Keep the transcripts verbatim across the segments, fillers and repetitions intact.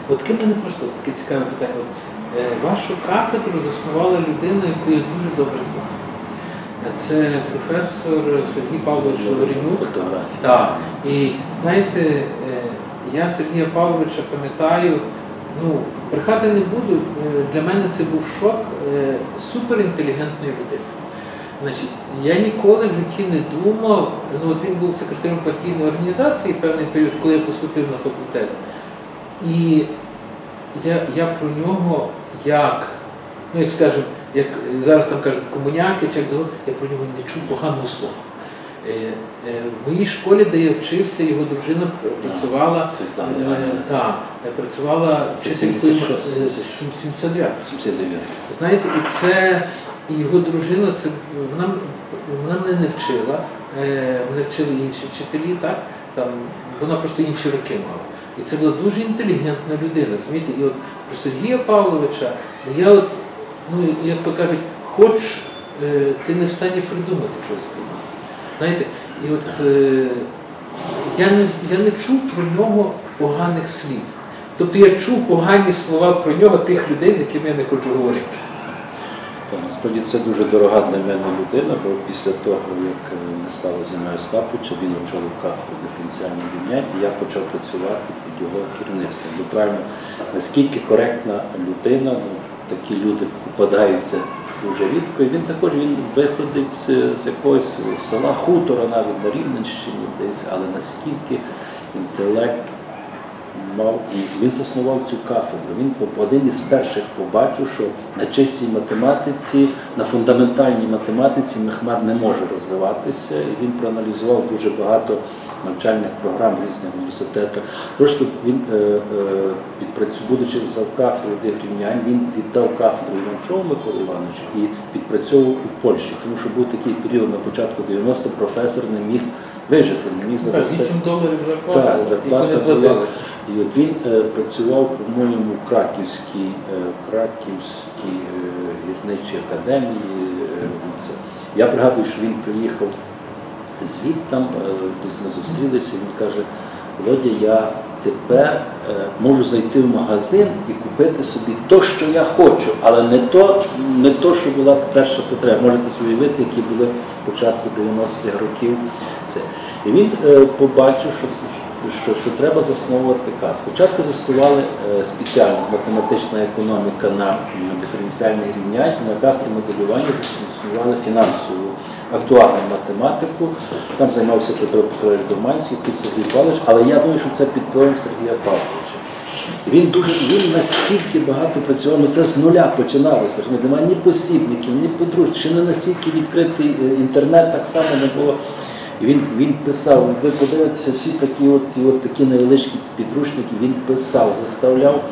От таке в мене просто таке цікаве питання. От, е, вашу кафедру заснувала людина, яку я дуже добре знаю. Це професор Сергій Павлович Лавренюк. Так. І знаєте, е, я Сергія Павловича пам'ятаю, ну, брехати не буду, е, для мене це був шок е, суперінтелігентної людини. Значить, я ніколи в житті не думав, ну от він був секретарем партійної організації певний період, коли я поступив на факультет. І я, я про нього як, ну як скажемо, як зараз там кажуть комуняки, чи як завод, я про нього не чув поганого слова. Е, е, в моїй школі, де я вчився, його дружина працювала, е, та, працювала вчителькою сімдесят дев'ятого. Знаєте, і це, і його дружина, це, вона, вона мене не вчила, е, мене вчили інші вчителі, так, там, вона просто інші роки мала. І це була дуже інтелігентна людина, розумієте? І от про Сергія Павловича, я от, ну, як то кажуть, хоч е, ти не в стані придумати чогось подібного. Знаєте, і от е, я, не, я не чув про нього поганих слів. Тобто я чув погані слова про нього тих людей, з якими я не хочу говорити. Так, насправді це дуже дорога для мене людина, бо після того, як не стало зі мною Остаповича, він очолив кафедру диференціального рівняння, і я почав працювати під його керівництвом. Бо правильно, наскільки коректна людина, ну, такі люди попадаються дуже рідко, і він також він виходить з, з якогось села, хутора навіть на Рівненщині десь, але наскільки інтелект мав, і він заснував цю кафедру. Він один із перших побачив, що на чистій математиці, на фундаментальній математиці Мехмед не може розвиватися, і він проаналізував дуже багато навчальних програм в різних університетах. Трошки він, е, е, будучи за кафедрою рівнянь, він віддав кафедру Іванчову Миколі Івановичу і підпрацьовував у Польщі, тому що був такий період на початку дев'яностих, професор не міг вижити, не міг забезпечити. вісім доларів зарплата, так, зарплата була. І от він е, працював, по-моєму, в Краківській, е, Краківській е, гірничій академії. Е, це. Я пригадую, що він приїхав звідтам, е, десь ми зустрілися, і він каже: Володя, я тепер е, можу зайти в магазин і купити собі те, що я хочу, але не то, не то, що була перша потреба. Можете собі уявити, які були початку дев'яностих років. Це. І він е, побачив, що Що, що треба засновувати КАС. Спочатку заснували е, спеціальність математична економіка на, на диференціальне рівняння, на кафедрі моделювання заснували фінансову актуальну математику. Там займався Петро Петрович Доманський, тут Сергій Павлович, але я думаю, що це під впливом Сергія Павловича. Він дуже, він настільки багато працював, ну це з нуля починалося, немає ні посібників, ні подружок, ще не настільки відкритий інтернет, так само не було. І він, він писав, ви подивитеся, всі такі, от, ці, от такі невеличкі підручники, він писав, заставляв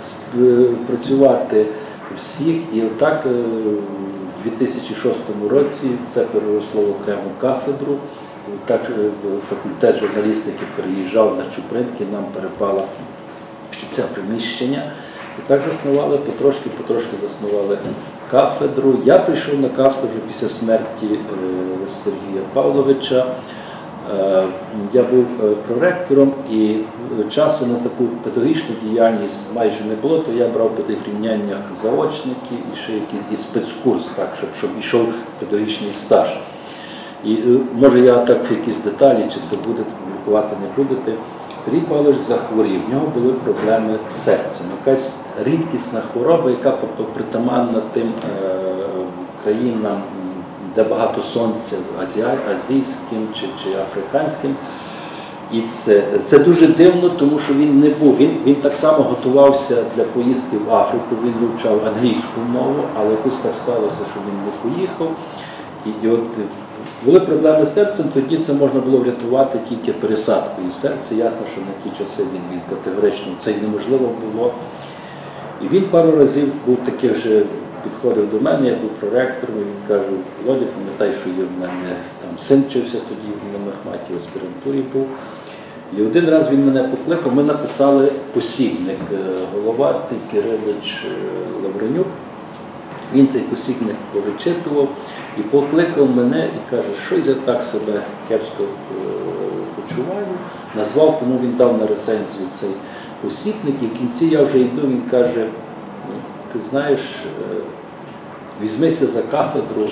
працювати всіх. І отак у дві тисячі шостому році це переросло в окрему кафедру. Так факультет журналістики переїжджав на Чупринки, нам перепало це приміщення. І так заснували, потрошки, потрошки заснували кафедру. Я прийшов на кафедру вже після смерті е, Сергія Павловича. Е, я був е, проректором, і часу на таку педагогічну діяльність майже не було, то я брав по тих рівняннях заочники і ще якийсь і спецкурс, так, щоб, щоб йшов педагогічний стаж. І е, може я так в якісь деталі, чи це будете публікувати, не будете. Сергій Павлович захворів, в нього були проблеми з серцем. Якась рідкісна хвороба, яка притаманна тим е, країнам, де багато сонця, азійським чи, чи африканським. І це, це дуже дивно, тому що він не був. Він, він так само готувався для поїздки в Африку, він вивчав англійську мову, але якось так сталося, що він не поїхав. І, і от були проблеми з серцем, тоді це можна було врятувати тільки пересадкою серця. Ясно, що на ті часи він, він категорично, це неможливо було. І він пару разів був такий вже, підходив до мене, я був проректором, і він каже: Володя, пам'ятай, що є в мене там син вчився тоді на Мехматі, в аспірантурі був. І один раз він мене покликав, ми написали посібник Головатий, Кирилич, Лавренюк. Він цей посібник повичитував і покликав мене і каже: щось я так себе кепсько почуваю. Назвав, кому він дав на рецензію цей посібник, і в кінці я вже йду, він каже, ти знаєш, візьмися за кафедру,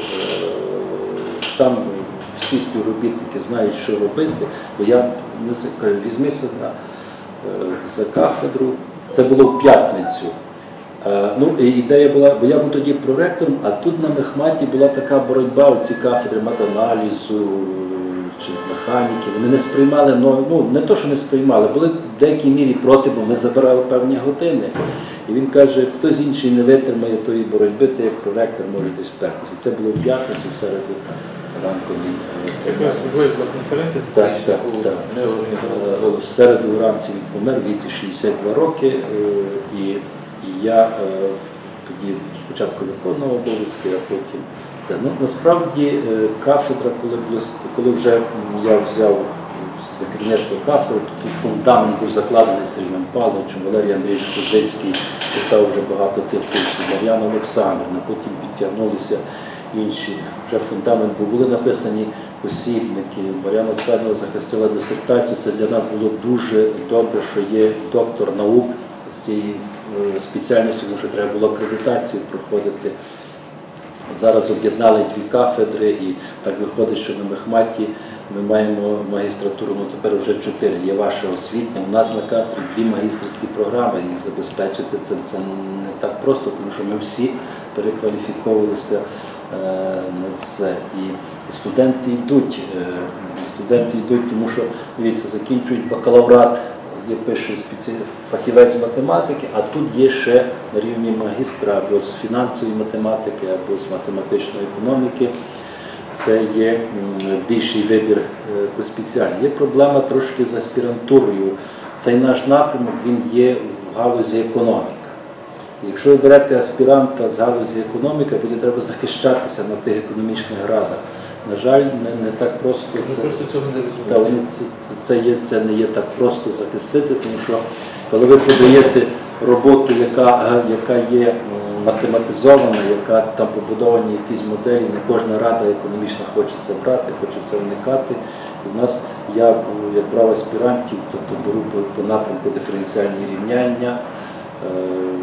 там всі співробітники знають, що робити, бо я не кажу, візьмися на, за кафедру. Це було в п'ятницю. Ну, і ідея була, бо я був тоді проректором, а тут на Мехматі була така боротьба, оці кафедри матаналізу чи механіки, вони не сприймали, ну не то, що не сприймали, були в деякій мірі проти, бо ми забирали певні години. І він каже, хтось інший не витримає тої боротьби, ти як проректор можеш десь впертися. Це було в п'ятницю, в середу ранку він... Це якраз важлива конференція, так, так, так. не організувала. В середу вранці він помер, в віці шістдесят два роки, і, і я тоді спочатку виконував обов'язки, а потім це. Ну, насправді кафедра, коли, коли вже я взяв за керівництво кафедри, тут фундамент був закладений Сергієм Павловичем, Валерій Андрійович Козицький, читав вже багато тих тижнів, Мар'яна Олександрівна, потім підтягнулися інші. Вже фундамент був, були написані посібники, Мар'яна Олександрівна захистила дисертацію, це для нас було дуже добре, що є доктор наук з цієї спеціальності, тому що треба було акредитацію проходити. Зараз об'єднали дві кафедри і так виходить, що на Мехматі ми маємо магістратуру, ну тепер вже чотири, є ваша освітня. У нас на кафедрі дві магістерські програми, їх забезпечити це, це не так просто, тому що ми всі перекваліфіковувалися е, на це. І, і студенти йдуть, е, студенти йдуть, тому що, дивіться, закінчують бакалаврат, є пише фахівець з математики, а тут є ще на рівні магістра або з фінансової математики, або з математичної економіки. Це є більший вибір по спеціальності. Є проблема трошки з аспірантурою. Цей наш напрямок, він є в галузі економіка. Якщо ви берете аспіранта з галузі економіки, буде треба захищатися на тих економічних градах. На жаль, не, не так просто це, просто цього не та, вони, це, це, є, це не є так просто захистити, тому що коли ви подаєте роботу, яка, яка є математизована, яка там побудовані якісь моделі, не кожна рада економічна хоче це брати, хоче це уникати. І в нас, я як брав аспірантів, тобто беру по, по напрямку диференціальні рівняння, е,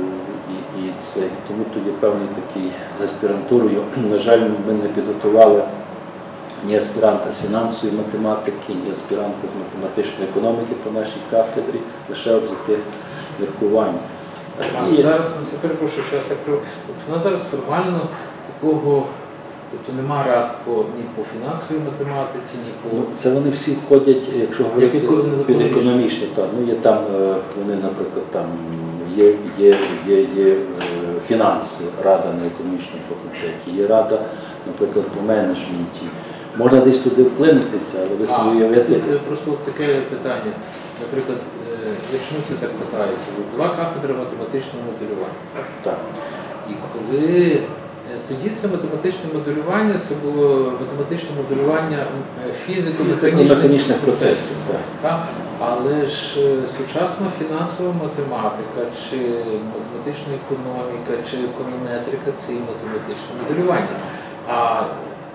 і, і це, тому тут є певний такий з аспірантурою. На жаль, ми не підготували ні аспіранта з фінансової математики, ні аспіранта з математичної економіки по нашій кафедрі, лише от за тих міркувань. А і... зараз, я перепрошую, що я так кажу, тобто у нас зараз формально такого, тобто нема рад по, ні по фінансовій математиці, ні по... Ну, це вони всі входять, якщо говорити під економічні, так, ну є там, вони, наприклад, там є, є, є, є фінанси, рада на економічному факультеті, є рада, наприклад, по менеджменті. Можна десь туди вплинутися, але ви собі уявляєте. Просто от таке питання. Наприклад, якщо ми це так питається, була кафедра математичного моделювання. Так? Так. І коли тоді це математичне моделювання, це було математичне моделювання фізико-механічних процесів. Так. Так? Але ж сучасна фінансова математика, чи математична економіка, чи економетрика – це і математичне моделювання. А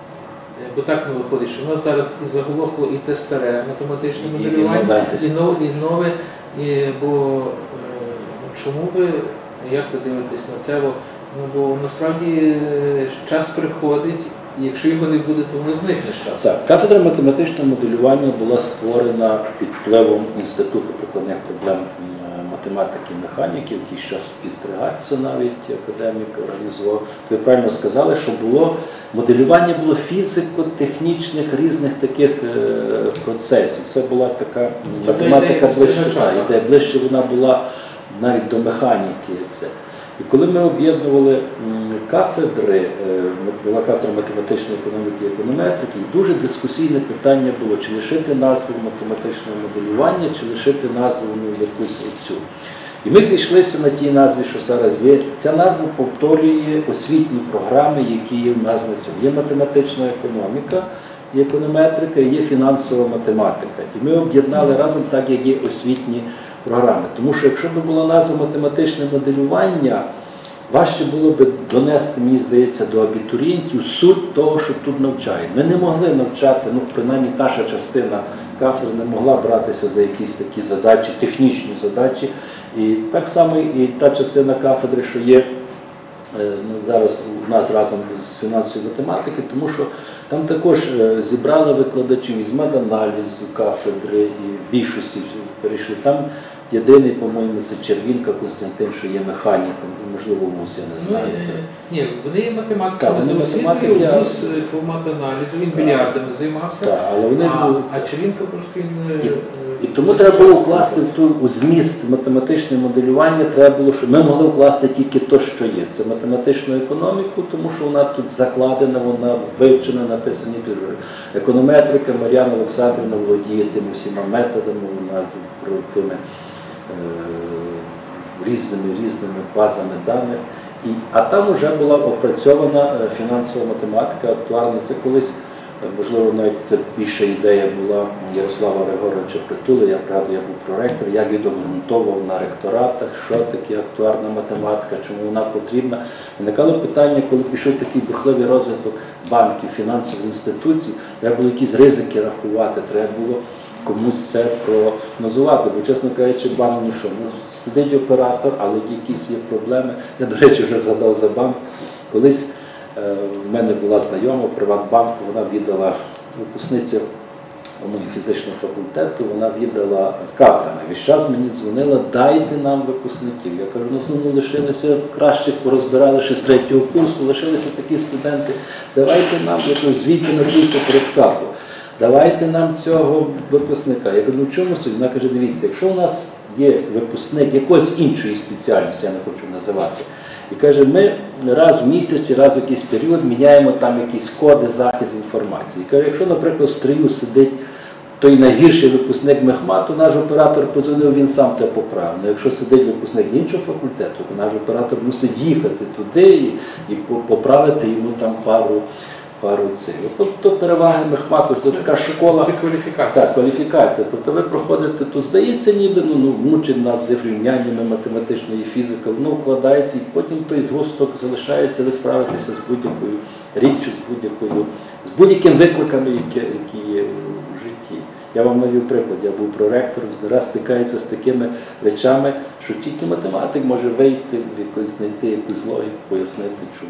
бо так не виходить, що в нас зараз і заглохло і те старе математичне моделювання, і, і, нове, і нове, і, бо чому ви, як ви дивитесь на це, бо, ну, бо насправді час приходить, і якщо його не буде, то воно зникне з часу. Так, кафедра математичного моделювання була створена під впливом Інституту прикладних проблем математики і механіки, який зараз підстригаться навіть академік організував. Ви правильно сказали, що було моделювання було фізико-технічних різних таких е, процесів. Це була така це математика ближче, ідея ближче вона була навіть до механіки. Це. І коли ми об'єднували кафедри, е, була кафедра математичної економіки і економетрики, і дуже дискусійне питання було, чи лишити назву математичного моделювання, чи лишити назву ну, якусь оцю. І ми зійшлися на тій назві, що зараз є. Ця назва повторює освітні програми, які є в нас на цьому. Є математична економіка, є економетрика, є фінансова математика. І ми об'єднали разом так, як є освітні програми. Тому що якщо б була назва математичне моделювання, важче було б донести, мені здається, до абітурієнтів суть того, що тут навчають. Ми не могли навчати, ну, принаймні наша частина кафедри не могла братися за якісь такі задачі, технічні задачі, І так само і та частина кафедри, що є ну, зараз у нас разом з фінансової математики, тому що там також зібрали викладачів із меданалізу кафедри, і в більшості перейшли. Там єдиний, по-моєму, це Червінка Костянтин, що є механіком, можливо, вуз, я не знаю. Ну, ні, вони є математиками за освітою, я... вуз по матаналізу, він більярдами займався, так, але вони... а, а Червінка просто він... І, і тому треба було вкласти в ту у зміст математичне моделювання, треба було, щоб ми могли вкласти тільки те, що є. Це математичну економіку, тому що вона тут закладена, вона вивчена, написані підрозділи. Економетрика, Мар'яна Олександрівна володіє тими всіма методами, вона тими різними різними базами даних. І, а там вже була опрацьована фінансова математика, актуальна. Це колись, можливо, навіть це більша ідея була Ярослава Григоровича Притули, я правда, я був проректор, як він обґрунтовував на ректоратах, що таке актуарна математика, чому вона потрібна. Виникало питання, коли пішов такий бурхливий розвиток банків, фінансових інституцій, треба було якісь ризики рахувати, треба було комусь це прогнозувати, бо, чесно кажучи, банк, ну що, ну, сидить оператор, але якісь є проблеми. Я, до речі, вже згадав за банк. Колись е, в мене була знайома в Приватбанку, вона віддала, випускниця моєї фізичного факультету, вона віддала кадрами. Весь час мені дзвонила, дайте нам випускників. Я кажу, ну, ну лишилися кращих, порозбирали ще з третього курсу, лишилися такі студенти, давайте нам якось звідти на кілька перескаку. Давайте нам цього випускника. Я кажу, ну в чому суть? Вона каже, дивіться, якщо у нас є випускник якоїсь іншої спеціальності, я не хочу називати, і каже, ми раз в місяць чи раз в якийсь період міняємо там якісь коди, захист інформації. І каже, якщо, наприклад, в стрію сидить той найгірший випускник Мехмату, наш оператор подзвонив, він сам це поправив. Но якщо сидить випускник іншого факультету, то наш оператор мусить їхати туди і, і поправити йому там пару пару цих. Тобто переваги Мехмату, це така школа. Це кваліфікація. Так, кваліфікація. Тобто ви проходите, то здається ніби, ну, ну мучить нас з рівняннями математичної фізики, воно вкладається і потім той згусток залишається, ви справитеся з будь-якою річчю, з будь-якою, з будь-якими викликами, які, які є в житті. Я вам навів приклад, я був проректором, зараз стикається з такими речами, що тільки математик може вийти, якось знайти якусь логіку, пояснити, чому.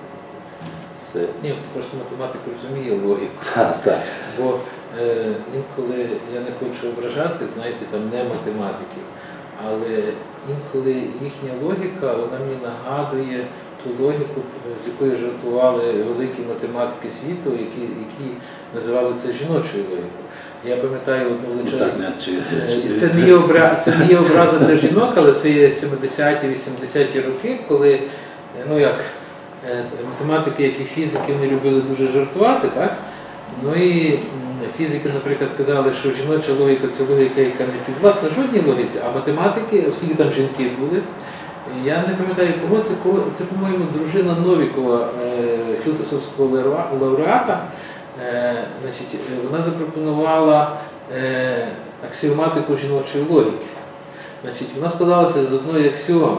Це... Ні, просто математик розуміє логіку. Так, так. Бо е, інколи, я не хочу ображати, знаєте, там не математиків, але інколи їхня логіка, вона мені нагадує ту логіку, з якою жартували великі математики світу, які, які називали це жіночою логікою. Я пам'ятаю одну величезну... Це не є обра... це не є образа для жінок, але це є сімдесяті, вісімдесяті роки, коли, ну як, математики, як і фізики, вони любили дуже жартувати, так? Ну і фізики, наприклад, казали, що жіноча логіка – це логіка, яка не підвласна жодній логіці, а математики, оскільки там жінки були, я не пам'ятаю кого, це, кого, це по-моєму, дружина Новікова, е, філософського лауреата, е, значить, вона запропонувала е, аксіоматику жіночої логіки. Значить, вона складалася з одної аксіоми.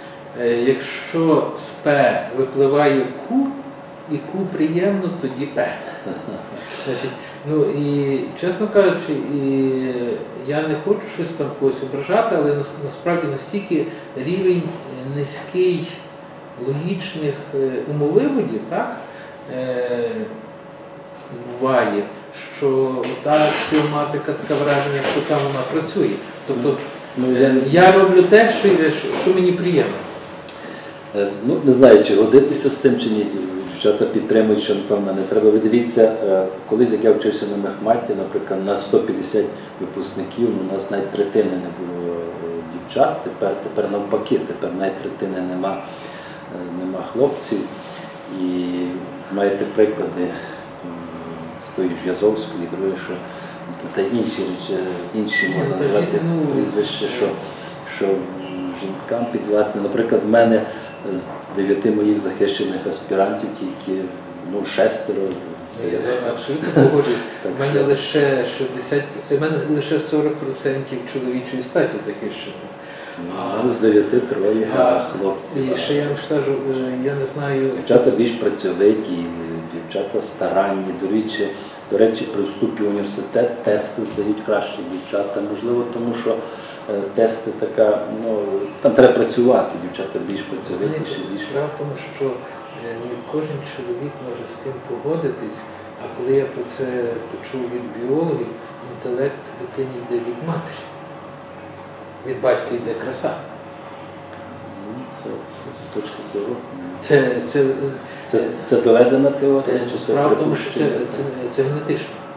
Якщо з П випливає Q, і Q приємно, тоді П. Значить, ну і, чесно кажучи, і я не хочу щось там когось ображати, але насправді настільки рівень низький логічних умовиводів, так, е, буває, що та аксіоматика, така враження, що там вона працює. Тобто, ну, я... я роблю те, що, що мені приємно. Ну, не знаю, чи годитися з тим, чи ні. Дівчата підтримують, що, напевно, не треба. Ви дивіться, колись, як я вчився на Мехматі, наприклад, на сто п'ятдесят випускників, ну, у нас навіть третини не було дівчат, тепер, тепер навпаки, тепер навіть третини нема, нема хлопців. І маєте приклади з тої ж Язовської, і другої, що та інші речі, інші можна назвати прізвище, що, що жінкам підвласне. Наприклад, в мене з дев'яти моїх захищених аспірантів тільки ну, шестеро. Це... Я абсолютно погоджуюсь. У мене лише шістдесят, у мене лише сорок відсотків чоловічої статі захищено. Ну, з дев'яти троє а, хлопців. І ще я вам скажу, я не знаю... Дівчата більш працьовиті, дівчата старанні, до речі, До речі, при вступі в університет тести здають краще дівчата. Можливо, тому що е, тести така, ну, там треба працювати, дівчата більш працьовитіші. Знаєте, більш... справа в тому, що е, не кожен чоловік може з тим погодитись, а коли я про це почув від біологів, інтелект дитині йде від матері. Від батька йде краса. Ну, Це, це з точки зору. Це, це, Це, це доведена теорія? е, Чи це справа в тому, що це, припущення? це, це генетично.